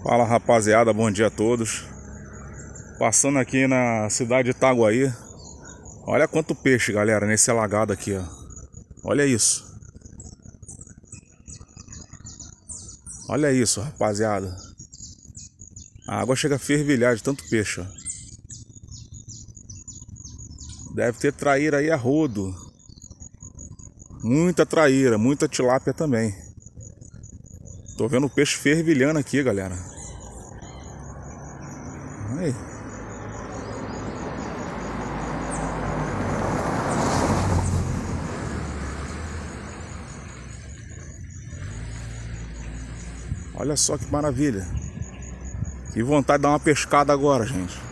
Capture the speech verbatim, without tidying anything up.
Fala rapaziada, bom dia a todos. Passando aqui na cidade de Itaguaí. Olha quanto peixe, galera, nesse alagado aqui, ó. Olha isso. Olha isso, rapaziada. A água chega a fervilhar de tanto peixe, ó. Deve ter traíra aí a rodo. Muita traíra, muita tilápia também. Tô vendo o peixe fervilhando aqui, galera. Aí. Olha só que maravilha. Que vontade de dar uma pescada agora, gente.